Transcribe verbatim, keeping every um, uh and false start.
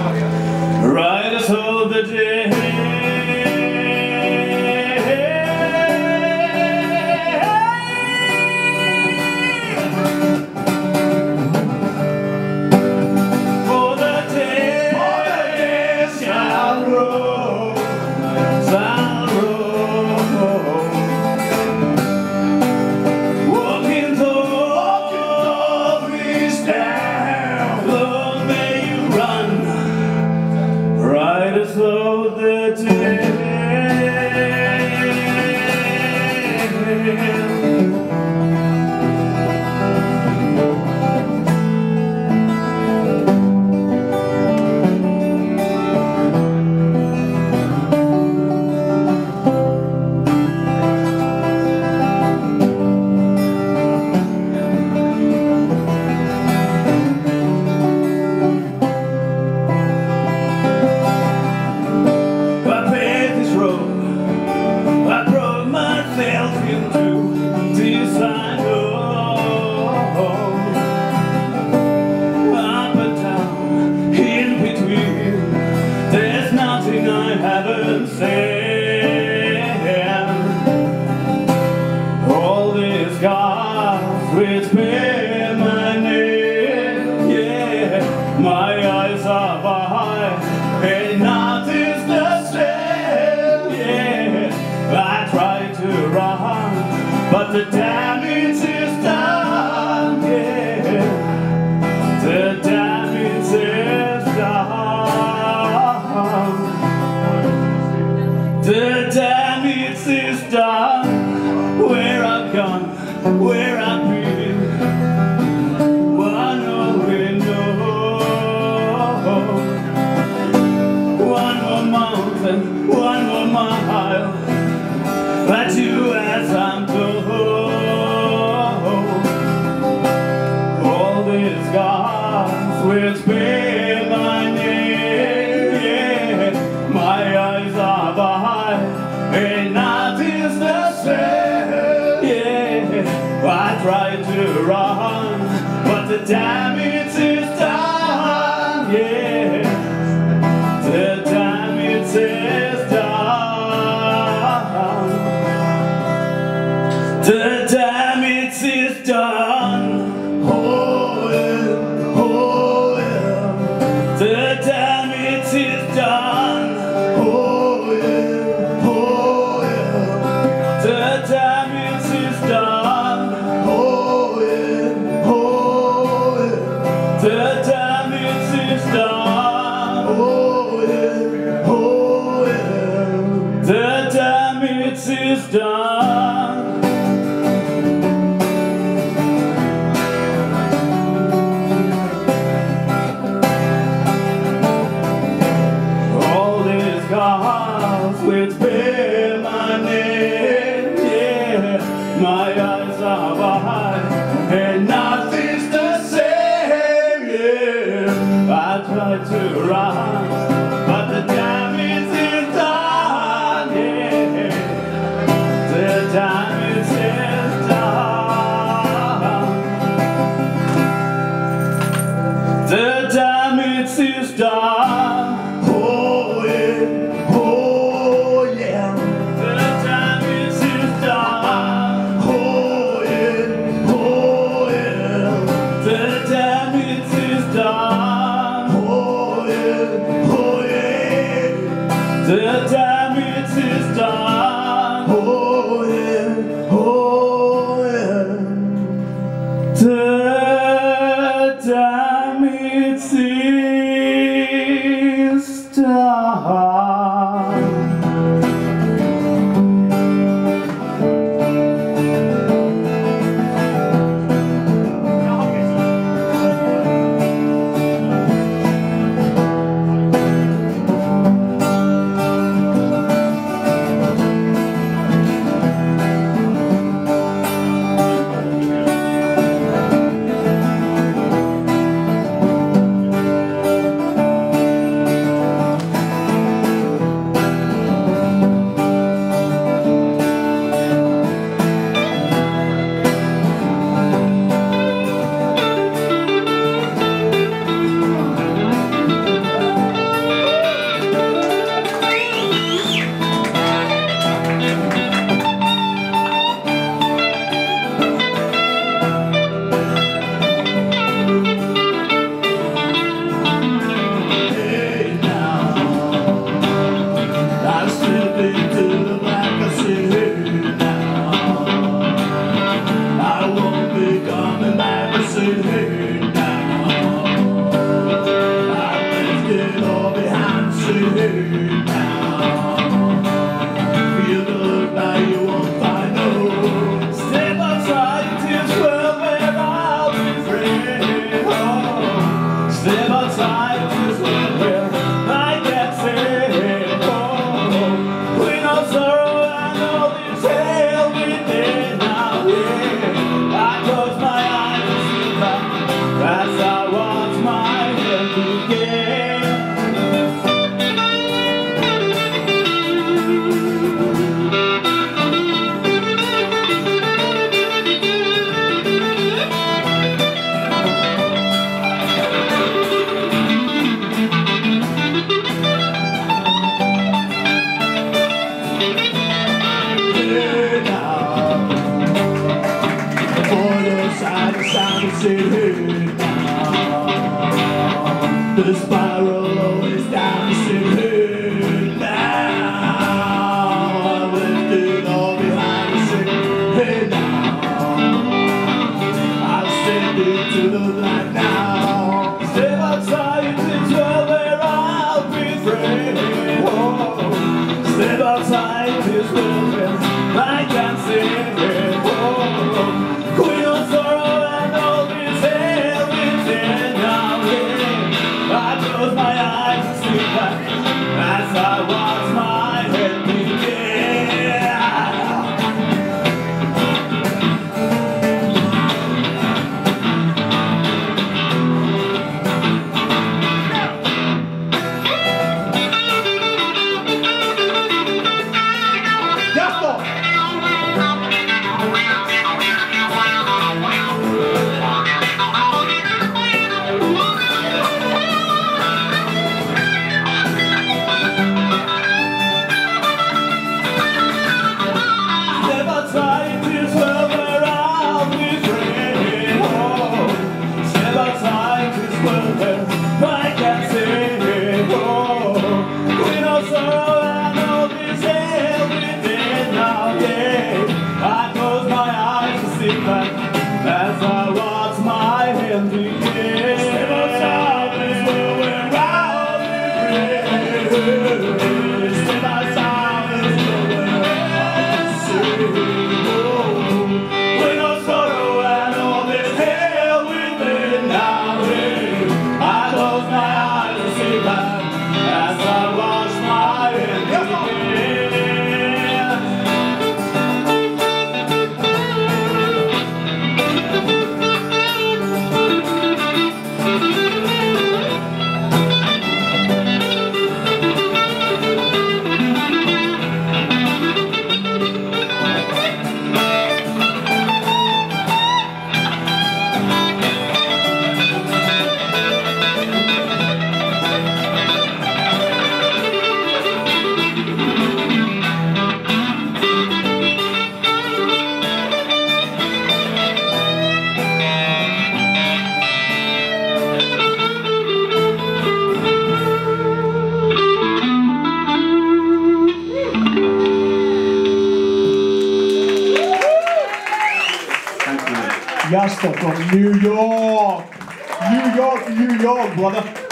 Right as all the day. For the day, for the day shall roll, shall roll. Walking though we stand, Lord, may you run. Right as though the day. All these scars which bear my name, yeah, my eyes are behind, and nothing's the same, yeah. I try to run, but the damage is done, yeah. The damage is done. The damage is done. Where I've gone, where I've been, one only knows. One more mountain, one more mile, but you as I'm told. All these scars which bear my name, yeah, my eyes are behind, and nothing's the same. I try to run, but the damage is done, yeah. The damage is done. The damage is done. Oh, yeah, oh, yeah. The damage is done. Oh, yeah, oh, yeah. The damage is done. The damage is done. Oh yeah, oh yeah. The damage is done. All these scars which bear my name, yeah, my eyes are behind, and nothing's the same. I try to run, but the damage is done, yeah. The damage is done. The damage is done. Oh yeah, oh yeah. The damage is done. Oh yeah, oh yeah. The damage is done. Oh yeah. time to sit here now. The spiral always down to sit here now. I left it all behind to sit here now. I'll step into the light now. Step outside into where I'll be free. Whoa. Step outside this world and I can see it. Whoa. Queen of sorrow and all this everything now. I close my eyes and sleep back as I watch my head begin. As I watch my hand begin. Step outside this world where I'll be free. Step outside this world where I'll see. With no sorrow and all this hell within now. I close my eyes and see back as I watch my hand begin. Jasper from New York. New York, New York, brother.